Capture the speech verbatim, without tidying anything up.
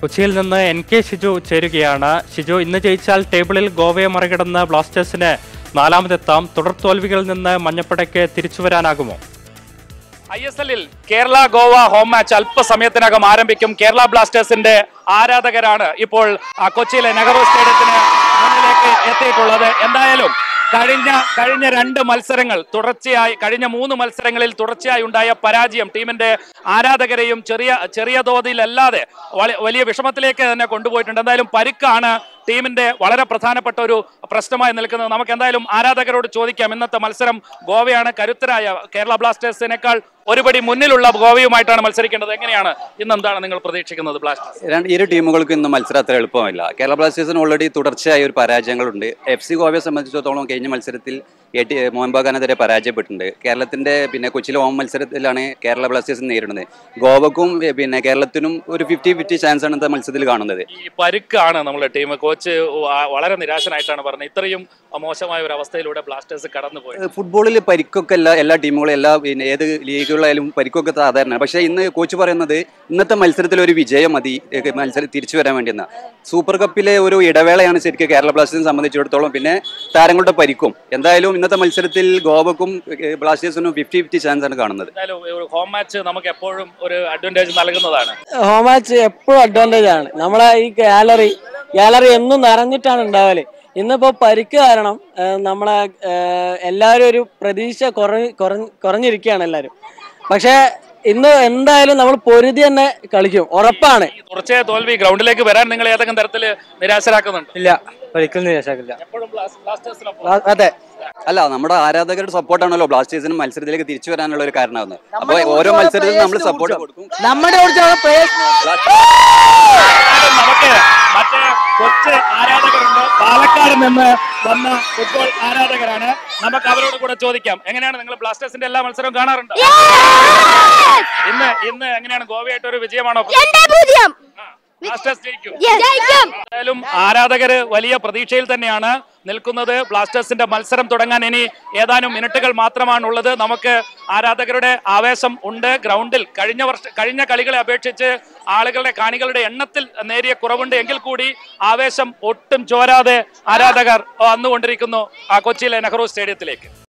കൊച്ചിയിൽ നിന്ന് N K Shiju ചേരുകയാണ്. ഷിജു, ഇന്ന് ജയിച്ചാൽ ടേബിളിൽ ഗോവയെ മറികടന്ന് ബ്ലാസ്റ്റേഴ്സിന് നാലാമതെത്താം. തുടർ തോൽവികളിൽ നിന്ന് മഞ്ഞപ്പടയ്ക്ക് തിരിച്ചുവരാനാകുമോ? ഐ എസ് എല്ലിൽ കേരള ഗോവ ഹോം മാച്ച് അല്പസമയത്തിനകം ആരംഭിക്കും. കേരള ബ്ലാസ്റ്റേഴ്സിന്റെ ആരാധകരാണ് ഇപ്പോൾ കൊച്ചിയിലെ നെഹ്റു സ്റ്റേഡിയത്തിന് മുന്നിലേക്ക് എത്തിയിട്ടുള്ളത്. എന്തായാലും കഴിഞ്ഞ കഴിഞ്ഞ രണ്ട് മത്സരങ്ങൾ തുടർച്ചയായി കഴിഞ്ഞ മൂന്ന് മത്സരങ്ങളിൽ തുടർച്ചയായി ഉണ്ടായ പരാജയം ടീമിന്റെ ആരാധകരെയും ചെറിയ ചെറിയ തോതിലല്ലാതെ വലിയ വിഷമത്തിലേക്ക് തന്നെ കൊണ്ടുപോയിട്ടുണ്ട്. എന്തായാലും പരിക്കാണ് ടീമിന്റെ വളരെ പ്രധാനപ്പെട്ട ഒരു പ്രശ്നമായി നിൽക്കുന്നത്. നമുക്ക് എന്തായാലും ആരാധകരോട് ചോദിക്കാം. ഇന്നത്തെ മത്സരം ഗോവയാണ് കരുത്തരായ കേരള ബ്ലാസ്റ്റേഴ്സിനേക്കാൾ ഒരുപടി മുന്നിലുള്ള ഗോവയുമായിട്ടാണ് മത്സരിക്കേണ്ടത്. എങ്ങനെയാണ് ഇന്ന് എന്താണ് നിങ്ങൾ പ്രതീക്ഷിക്കുന്നത്? ബ്ലാസ്റ്റേഴ്സ് ഇരു ടീമുകൾക്കും ഇന്ന് മത്സരം അത്ര എളുപ്പമില്ല. കേരള ബ്ലാസ്റ്റേഴ്സിന് ഓൾറെഡി തുടർച്ചയായ ഒരു പരാജയങ്ങളുണ്ട്. എഫ് സി ഗോവയെ സംബന്ധിച്ചിടത്തോളം കഴിഞ്ഞ മത്സരത്തിൽ എ ടി മോഹൻ ബഗാനെതിരെ പരാജയപ്പെട്ടിട്ടുണ്ട്. കേരളത്തിന്റെ പിന്നെ കൊച്ചിയിലെ ഹോം മത്സരത്തിലാണ് കേരള ബ്ലാസ്റ്റേഴ്സ് നേരിടുന്നത്. ഗോവക്കും പിന്നെ കേരളത്തിനും ഒരു ഫിഫ്റ്റി ഫിഫ്റ്റി ചാൻസ് ആണ് ഇന്നത്തെ മത്സരത്തിൽ കാണുന്നത്. ഈ പരുക്കാണ് നമ്മുടെ ടീം. കോച്ച് വളരെ നിരാശനായിട്ടാണ് പറഞ്ഞത്. ഇത്രയും മോശമായ ഒരു അവസ്ഥയിലൂടെ ബ്ലാസ്റ്റേഴ്സ് കടന്നുപോയി. ഫുട്ബോളിൽ പരിക്കൊക്കെ എല്ലാ എല്ലാ ടീമുകളും എല്ലാ പിന്നെ ഏത് ലീഗുകളായാലും പരിക്കൊക്കെ സാധാരണ. പക്ഷേ ഇന്ന് കോച്ച് പറയുന്നത് ഇന്നത്തെ മത്സരത്തിൽ ഒരു വിജയം മതി മത്സരം തിരിച്ചു വരാൻ വേണ്ടിയെന്ന. സൂപ്പർ കപ്പിലെ ഒരു ഇടവേളയാണ് ശരിക്കും കേരള ബ്ലാസ്റ്റേഴ്സിനെ സംബന്ധിച്ചിടത്തോളം. പിന്നെ താരങ്ങളുടെ പരിക്കും. എന്തായാലും ഇന്നത്തെ മത്സരത്തിൽ ഗോവക്കും ബ്ലാസ്റ്റേഴ്സിനും ഫിഫ്റ്റി ഫിഫ്റ്റി ചാൻസ് ആണ് കാണുന്നത്. ഹോം മാച്ച് നമുക്ക് എപ്പോഴും ഒരു അഡ്വാൻറ്റേജ് നൽകുന്നതാണ്. ഹോം മാച്ച് എപ്പോഴും അഡ്വാൻറ്റേജ് ആണ്. നമ്മളെ ഈ ഗാലറി ഗാലറി എന്നും നിറഞ്ഞിട്ടാണ് ഉണ്ടാവല്. ഇന്നിപ്പോ പരിക്ക് കാരണം നമ്മളെ എല്ലാവരും ഒരു പ്രതീക്ഷ കുറഞ്ഞ് കുറഞ്ഞിരിക്കുകയാണ് എല്ലാവരും. പക്ഷെ ഇന്ന് എന്തായാലും നമ്മൾ പൊരുതി തന്നെ കളിക്കും, ഉറപ്പാണ്. തുടർച്ചയായ തോൽവി ഗ്രൗണ്ടിലേക്ക് വരാൻ നിങ്ങൾ ഏതെങ്കിലും തരത്തിൽ നിരാശരാക്കുന്നുണ്ട്? ഇല്ല, ഒരിക്കലും നിരാശാക്കില്ല. അതെ, അല്ല നമ്മുടെ ആരാധകരുടെ സപ്പോർട്ടാണല്ലോ ബ്ലാസ്റ്റേഴ്സിന് മത്സരത്തിലേക്ക് തിരിച്ചു വരാനുള്ള ഒരു കാരണമാകുന്നത്. അപ്പൊ ഓരോ മത്സരത്തിലും നമ്മൾ സപ്പോർട്ട് കൊടുക്കും. നമ്മുടെ നമുക്ക് മറ്റേ കൊച്ചു ആരാധകരുണ്ട്. പാലക്കാട് നിന്ന് വന്ന ഫുട്ബോൾ ആരാധകരാണ്. നമുക്ക് അവരോട് കൂടെ ചോദിക്കാം. എങ്ങനെയാണ് നിങ്ങൾ ബ്ലാസ്റ്റേഴ്സിന്റെ എല്ലാ മത്സരവും കാണാറുണ്ട്? ഇന്ന് ഇന്ന് എങ്ങനെയാണ് ഗോവയായിട്ട് ഒരു വിജയമാണോ? എന്തായാലും ആരാധകര് വലിയ പ്രതീക്ഷയിൽ തന്നെയാണ് നിൽക്കുന്നത്. ബ്ലാസ്റ്റേഴ്സിന്റെ മത്സരം തുടങ്ങാൻ ഇനി ഏതാനും മിനിറ്റുകൾ മാത്രമാണുള്ളത്. നമുക്ക് ആരാധകരുടെ ആവേശം ഉണ്ട് ഗ്രൗണ്ടിൽ. കഴിഞ്ഞ വർഷ കഴിഞ്ഞ കളികളെ അപേക്ഷിച്ച് ആളുകളുടെ കാണികളുടെ എണ്ണത്തിൽ നേരിയ കുറവുണ്ട്. എങ്കിൽ കൂടി ആവേശം ഒട്ടും ചോരാതെ ആരാധകർ വന്നുകൊണ്ടിരിക്കുന്നു കൊച്ചിയിലെ നെഹ്റു സ്റ്റേഡിയത്തിലേക്ക്.